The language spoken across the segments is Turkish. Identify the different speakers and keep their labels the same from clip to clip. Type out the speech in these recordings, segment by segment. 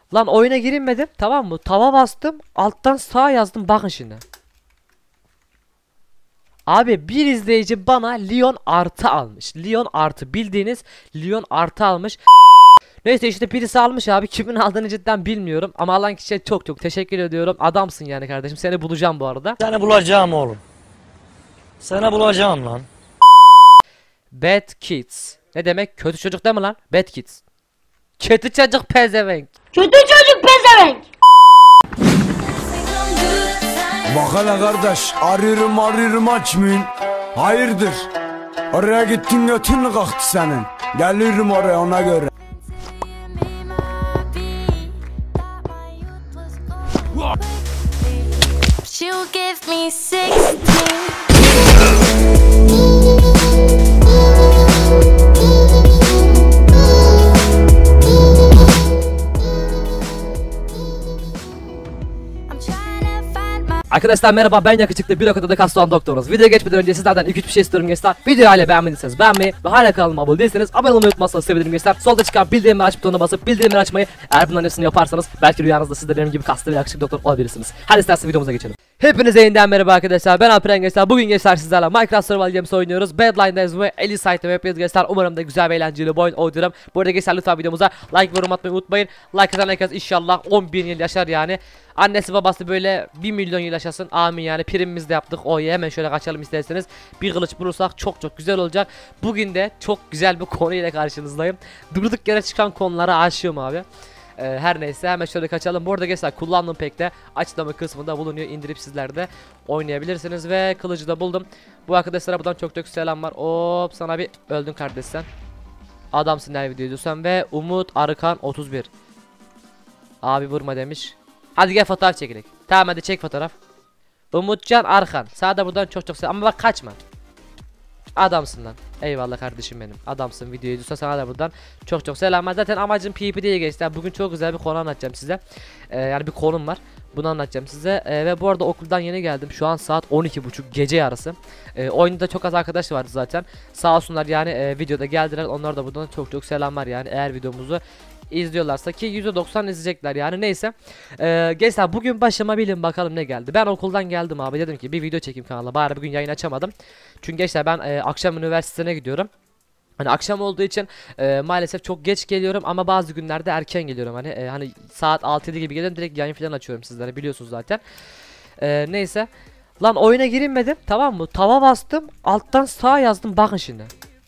Speaker 1: Lan oyuna girilmedim, tamam mı? Tava bastım, alttan sağ yazdım, bakın şimdi. Abi bir izleyici bana Lyon artı almış. Lyon artı, bildiğiniz Lyon artı almış. Neyse işte birisi almış abi, kimin aldığını cidden bilmiyorum. Ama alan kişiye çok çok teşekkür ediyorum. Adamsın yani kardeşim, seni bulacağım bu arada.
Speaker 2: Seni bulacağım oğlum. Seni bulacağım lan.
Speaker 1: Bad Kids. Ne demek? Kötü çocuk değil mi lan? Bad Kids. Kötü çocuk pezevenk.
Speaker 3: Kötü çocuk pezevenk.
Speaker 4: Bak hele kardeş, arıyorum açmayın. Hayırdır? Oraya gittin götün mü kalktı senin? Gelirim oraya ona göre.
Speaker 5: She'll give me 16.
Speaker 1: Arkadaşlar merhaba, ben yakışıklı bir okulda kastan doktorunuz. Videoya geçmeden önce sizlerden 2-3 bir şey istiyorum gençler. Videoyu hala beğenmediyseniz beğenmeyi ve hala kanalıma abone değilseniz abone olmayı unutmazsanız sevinirim gençler. Solda çıkan bildirimleri aç butonuna basıp bildirimleri açmayı, eğer bunların hepsini yaparsanız belki rüyanızda siz de benim gibi kaslı bir yakışıklı doktor olabilirsiniz. Hadi isterseniz videomuza geçelim. Hepinize yeniden merhaba arkadaşlar, ben Alperen gençler. Bugün gençler sizlerle Minecraft Survival Games oynuyoruz. Badline'dayız ve Elisite'de yapıyoruz gençler. Umarım da güzel ve eğlenceli bir oyun oynuyorum. Bu arada gençler lütfen videomuza like ve yorum atmayı unutmayın. Like atan herkes inşallah 10.000 yıl yaşar yani. Annesi babası böyle 1 milyon yıl yaşasın, amin yani. Primimizi de yaptık. Oy, hemen şöyle kaçalım isterseniz. Bir kılıç bulursak çok çok güzel olacak. Bugün de çok güzel bir konuyla karşınızdayım. Durduk yere çıkan konulara aşığım abi. Her neyse hemen şöyle kaçalım. Bu arada gençler kullandığım pekte açıklama kısmında bulunuyor. İndirip sizler de oynayabilirsiniz. Ve kılıcı da buldum. Bu arkadaşlara buradan çok çok selam var. Hop, sana bir öldün kardeş sen. Adamsın her videoyu diyorsan. Ve Umut Arıkan 31. Abi vurma demiş. Hadi gel fotoğraf çekelim. Tamam hadi çek fotoğraf. Umutcan Arkan. Sana da buradan çok çok selam. Ama bak kaçma. Adamsın lan. Eyvallah kardeşim benim. Adamsın, videoyu izliyorsa sana da buradan çok çok selamlar. Zaten amacım PvP'ye geçti. Bugün çok güzel bir konu anlatacağım size. Yani bir konum var. Bunu anlatacağım size. Ve bu arada okuldan yeni geldim. Şu an saat 12.30 gece yarısı. Oyunda çok az arkadaş vardı zaten. Sağ olsunlar yani videoda geldiler. Onlara da buradan çok çok selamlar yani. Eğer videomuzu izliyorlarsa, ki %90 izleyecekler yani. Neyse gençler, bugün başıma bilin bakalım ne geldi. Ben okuldan geldim abi, dedim ki bir video çekeyim kanala, bari bugün yayın açamadım. Çünkü gençler ben akşam üniversitesine gidiyorum. Hani akşam olduğu için maalesef çok geç geliyorum ama bazı günlerde erken geliyorum. Hani saat 6-7 gibi geliyorum, direkt yayın falan açıyorum sizlere, biliyorsunuz zaten. Neyse lan oyuna girilmedim, tamam mı? Tava bastım, alttan sağ yazdım, bakın şimdi.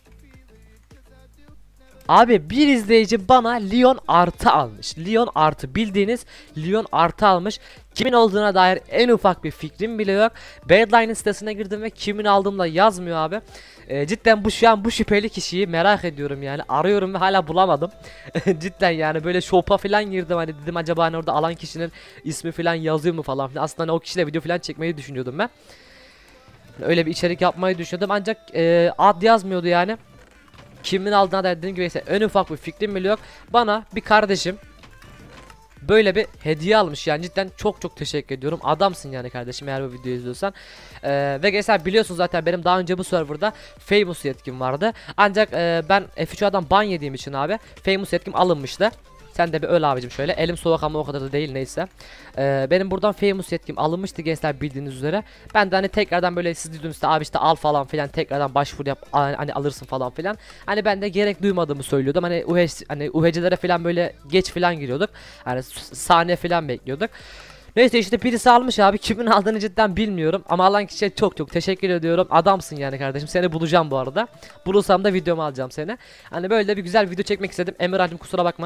Speaker 1: Abi bir izleyici bana Lyon artı almış. Lyon artı, bildiğiniz Lyon artı almış. Kimin olduğuna dair en ufak bir fikrim bile yok. Badline'ın sitesine girdim ve kimin aldığımla yazmıyor abi. Cidden şu an bu şüpheli kişiyi merak ediyorum yani. Arıyorum ve hala bulamadım. Cidden yani böyle shop'a falan girdim, hani dedim acaba hani orada alan kişinin ismi falan yazıyor mu falan filan. Aslında hani o kişiyle video falan çekmeyi düşünüyordum ben. Öyle bir içerik yapmayı düşünüyordum ancak ad yazmıyordu yani. Kimin aldığına dair dediğim gibi ise en ufak bir fikrim bile yok. Bana bir kardeşim böyle bir hediye almış yani, cidden çok çok teşekkür ediyorum. Adamsın yani kardeşim, eğer bu videoyu izliyorsan. Ve gençler biliyorsunuz zaten benim daha önce bu serverda Famous yetkim vardı. Ancak ben F3'dan ban yediğim için abi Famous yetkim alınmıştı. Sen de bir öl abicim şöyle. Elim soğuk ama o kadar da değil, neyse. Benim buradan Famous yetkim alınmıştı gençler, bildiğiniz üzere. Ben de hani tekrardan böyle siz dediğinizde abi işte al falan filan, tekrardan başvuru yap hani alırsın falan filan. Hani ben de gerek duymadığımı söylüyordum. Hani UHC'lere falan böyle geç falan giriyorduk. Hani saniye falan bekliyorduk. Neyse işte birisi almış abi, kimin aldığını cidden bilmiyorum. Ama alan kişiye çok çok teşekkür ediyorum. Adamsın yani kardeşim, seni bulacağım bu arada. Bulursam da videomu alacağım seni. Hani böyle bir güzel video çekmek istedim. Emirhan'cım kusura bakma.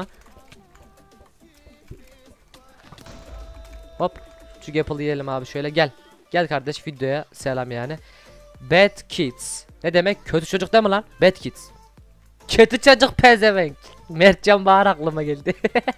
Speaker 1: Hop, şu Apple'ı yiyelim abi şöyle, gel. Gel kardeş, videoya selam yani. Bad Kids. Ne demek? Kötü çocuk değil mi lan? Bad Kids. Kötü çocuk pezevenk. Mertcan Bahar aklıma geldi.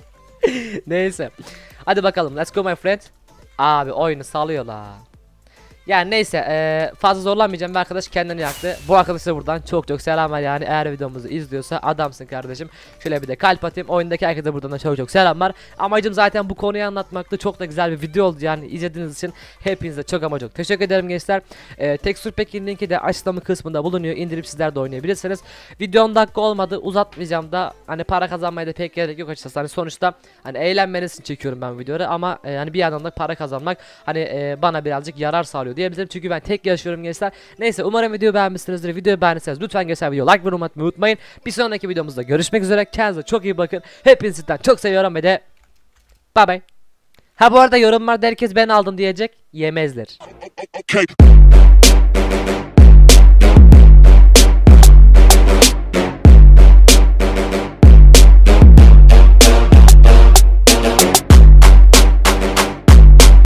Speaker 1: Neyse. Hadi bakalım, let's go my friend. Abi oyunu salıyor la. Yani neyse fazla zorlanmayacağım ve arkadaş kendini yaktı. Bu arkadaşa buradan çok çok selamlar yani eğer videomuzu izliyorsa adamsın kardeşim. Şöyle bir de kalp atayım. Oyundaki herkese buradan da çok çok selamlar. Amacım zaten bu konuyu anlatmaktı. Çok da güzel bir video oldu yani izlediğiniz için hepinize çok ama çok teşekkür ederim gençler. Texture Pack'in linki de açıklama kısmında bulunuyor. İndirip sizler de oynayabilirsiniz. Video 10 dakika olmadı. Uzatmayacağım da hani para kazanmaya da pek gerek yok açıkçası. Hani sonuçta hani eğlenmeniz için çekiyorum ben videoları ama hani bir yandan da para kazanmak hani bana birazcık yarar sağlıyor diyebilirim. Çünkü ben tek yaşıyorum gençler. Neyse umarım videoyu beğenmişsinizdir. Videoyu beğendiyseniz lütfen gençler video like ve yorum atmayı unutmayın. Bir sonraki videomuzda görüşmek üzere. Kendinize çok iyi bakın. Hepinizden çok seviyorum ve de bye bye. Ha bu arada yorumlarda herkes ben aldım diyecek. Yemezler.
Speaker 6: Okay.